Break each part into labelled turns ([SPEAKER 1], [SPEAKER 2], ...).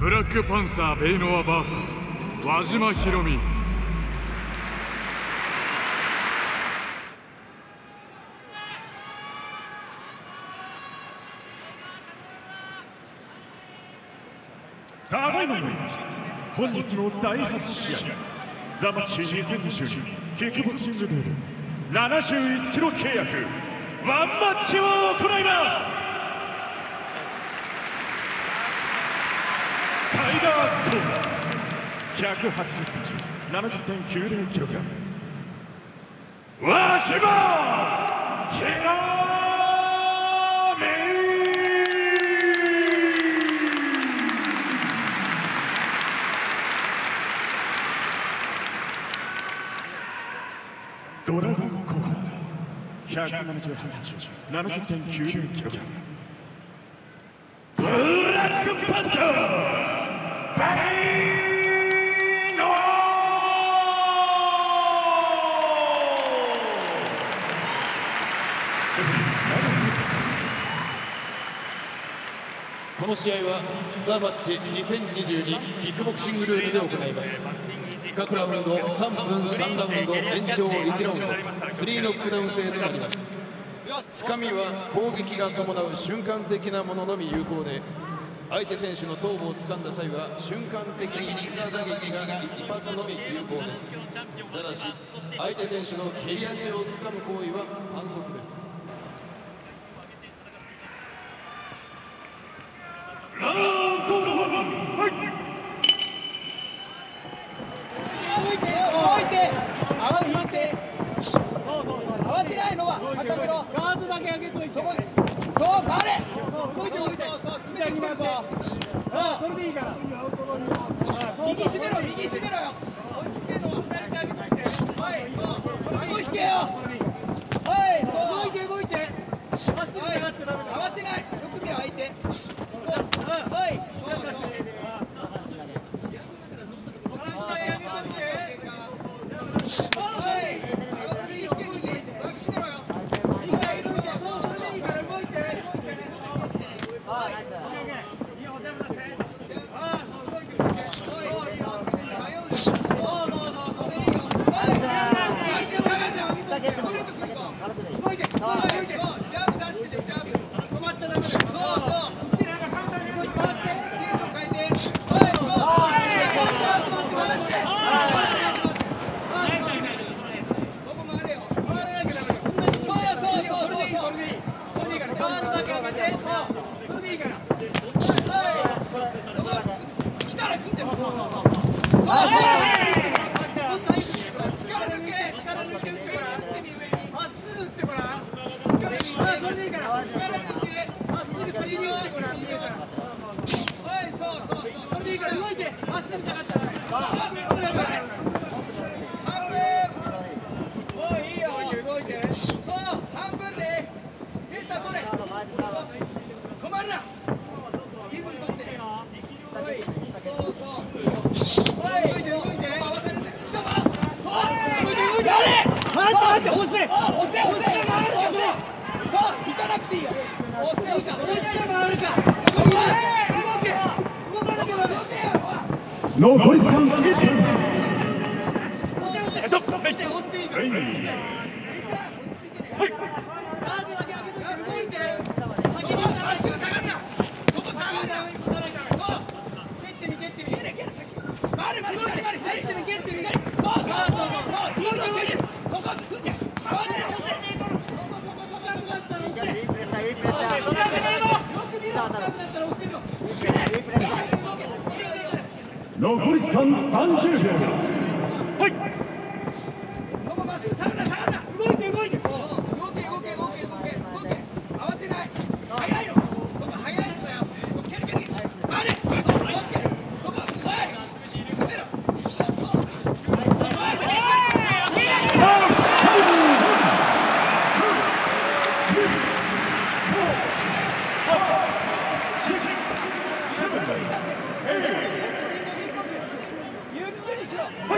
[SPEAKER 1] ブラックパンサーベイノア VS 輪島ひろみ。
[SPEAKER 2] ただいまより本日の第8試合ザ・マッチ2022キックボクシングルール71キロ契約ワンマッチを行います。タイガー・コーナー180センチ 70.90 キログラム輪島ひろみ。ドラゴンコーナー173センチ 70.90 キログラムブラックパンサーベイノア。
[SPEAKER 3] この試合はザ・マッチ2022キックボクシングルールで行います。各ラウンド3分3ラウンド延長1ラウンド3ノックダウン制となります。つかみは攻撃が伴う瞬間的なもののみ有効で、相手選手の頭部を掴んだ際は瞬間的に膝打撃が一発のみ有効です。ただし相手選手の蹴り足を掴む行為は反則です。
[SPEAKER 2] ラウンド1、はい。
[SPEAKER 4] 慌てないのは固めろ。ガードだけ上げといて。そう回れ。動いて動いて。詰めてきてるぞ。それでいいから。右締めろ右締めろよ。落ち着けの。はい。顎引けよ。はい。動いて動いて。まっすぐ下がっちゃダメだ。慌てない。よく見ろ相手。はい。
[SPEAKER 2] 残り時間1分。残り時間30秒。はい。
[SPEAKER 4] まっすぐ下がら下がら。動いて動いて。動け。慌てない。早いよ。早いんだよ。蹴る。回れ。ゆっくりしろ。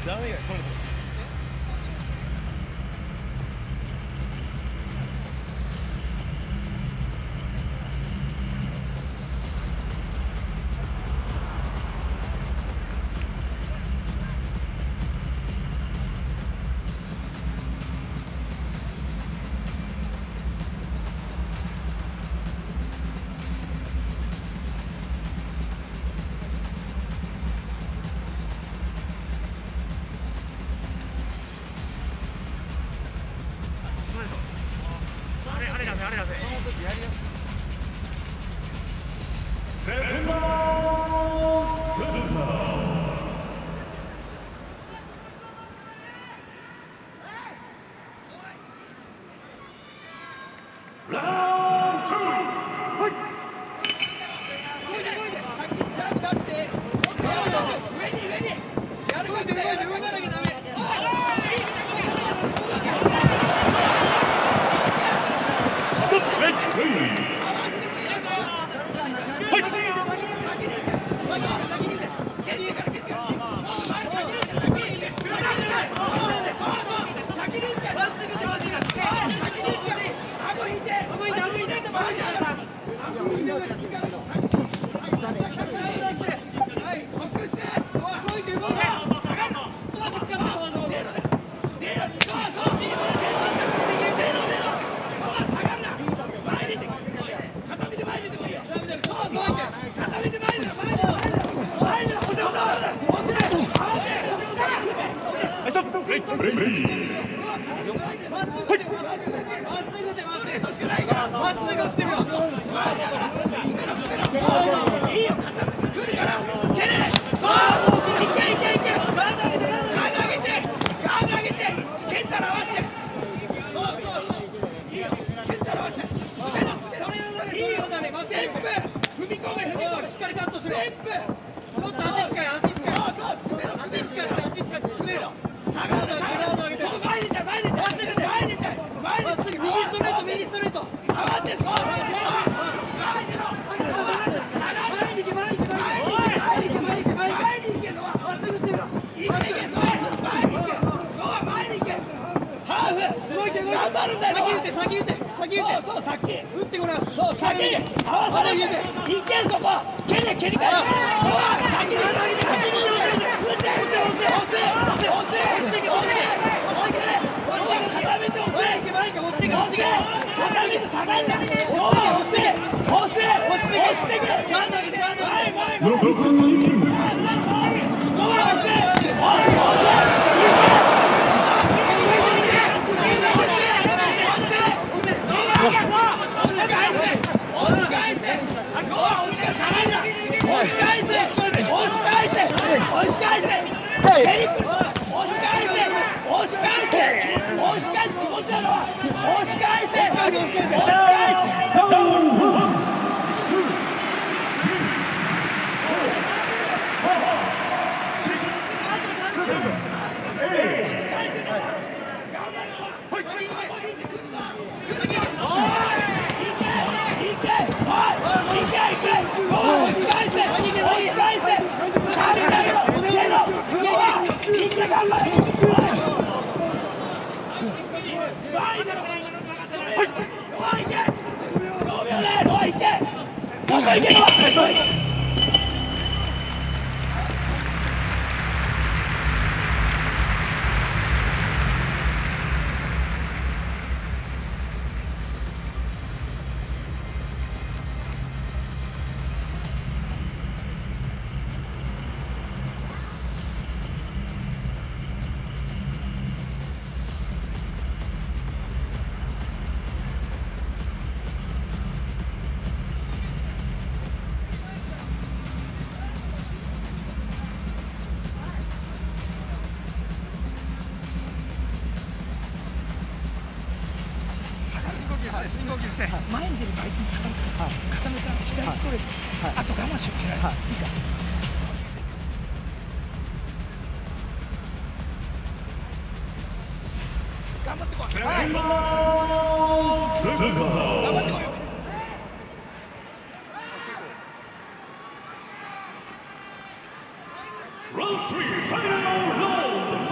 [SPEAKER 2] Round 3, final round!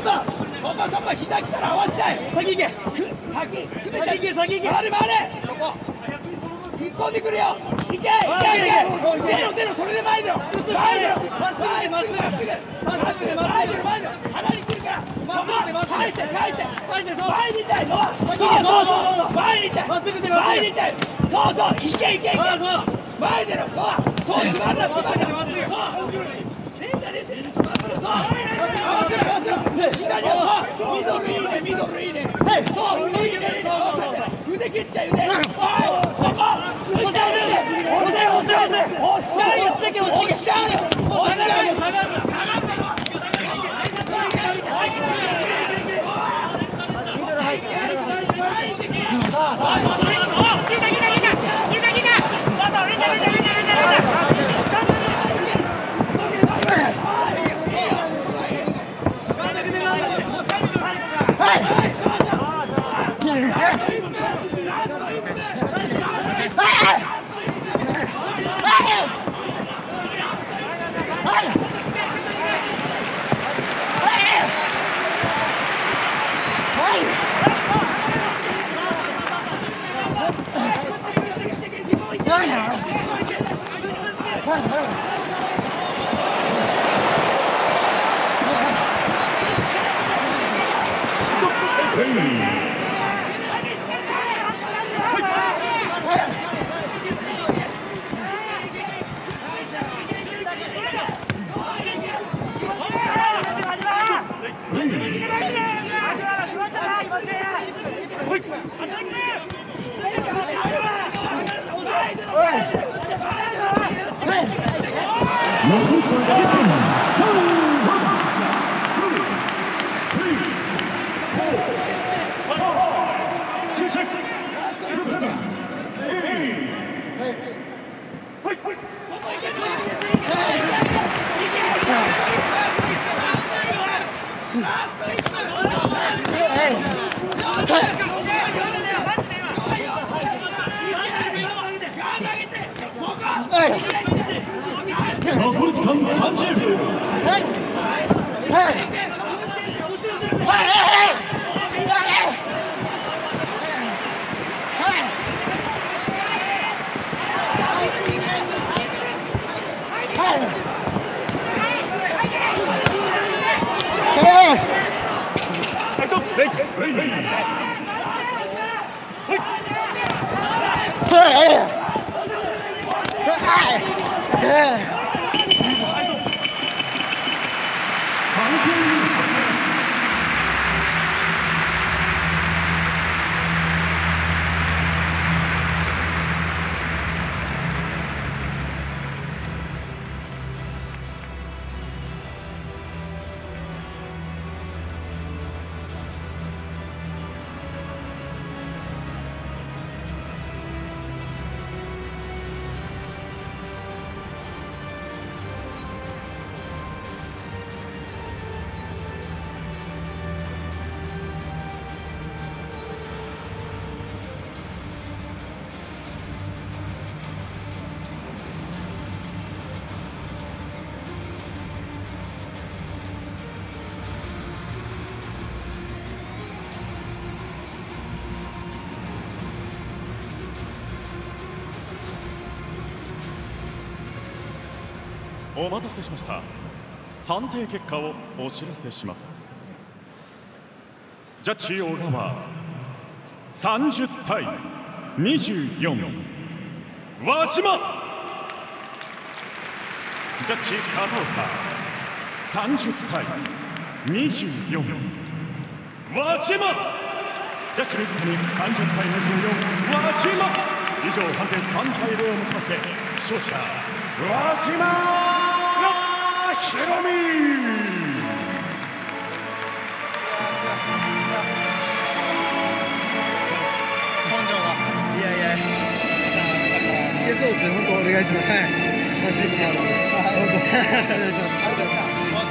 [SPEAKER 4] そこ膝来たら合わしちゃえ。先行け。先行け。回れ。そこ。突っ込んでくるよ。行け。出ろ。それで前出ろ。まっすぐ。鼻に来るから。返せ。前に行っちゃえ。そう。前に行っちゃえ。まっすぐ出。前に行っちゃえ。そう。行け。前出ろ。そう。つまんな。そう。左をミドルいいね。腕切っちゃうね。そこ。押しちゃうよ。
[SPEAKER 2] 残り時間30秒。お待たせしました。判定結果をお知らせします。ジャッジ小川30対24、輪島。ジャッジ片岡30対24、輪島。ジャッジ水谷30対24、輪島。以上判定3対0をもちまして勝者輪島ひろみ。
[SPEAKER 5] 根性が。いや。いけそうですね。本当お願いします。はい。30分あるので。お願いします。ありがとうございます。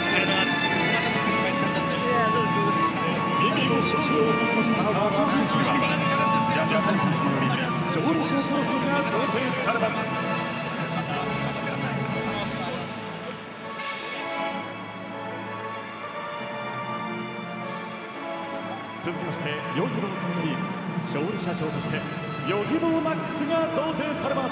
[SPEAKER 2] 見事勝利を収めました輪島選手にはジャパン様より勝利者トロフィーが贈呈されます。 続きましてヨギボー様より勝利者賞としてヨギボーマックスが贈呈されます。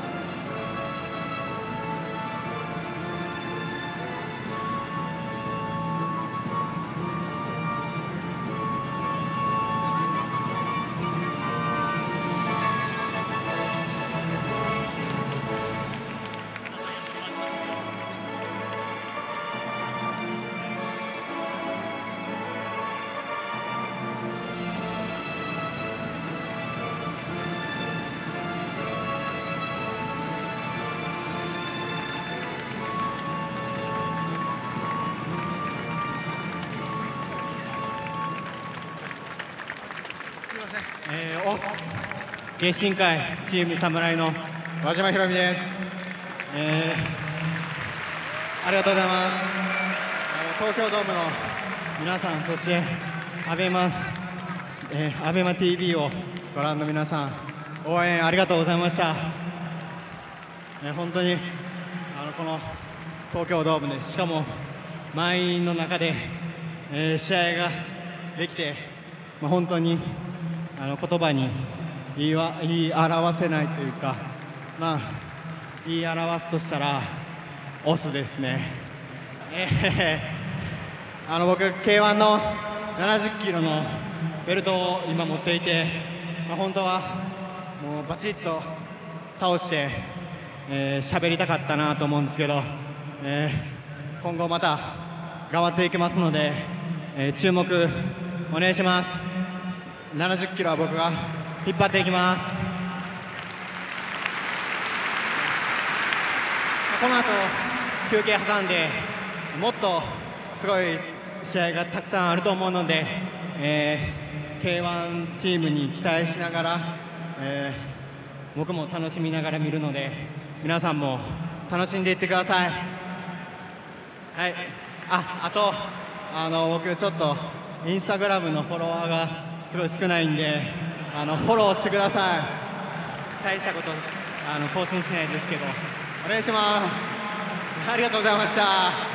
[SPEAKER 5] オス迎新会チーム侍の和島ひろみです。ありがとうございます。東京ドームの皆さん、そしてアベマ TV をご覧の皆さん、応援ありがとうございました。本当にこの東京ドームで、しかも満員の中で、試合ができて、本当に言葉に言い表せないというか、言い表すとしたらオスですね。僕 K1 の70キロのベルトを今持っていて、本当はもうバチッと倒して喋りたかったなと思うんですけど、今後また頑張っていきますので、注目お願いします。70キロは僕が引っ張っていきます。この後休憩挟んでもっとすごい試合がたくさんあると思うので、K1 チームに期待しながら、僕も楽しみながら見るので、皆さんも楽しんでいってください。はい、あと僕ちょっとインスタグラムのフォロワーがすごい少ないんで、フォローしてください。大したこと更新しないですけどお願いします。ありがとうございました。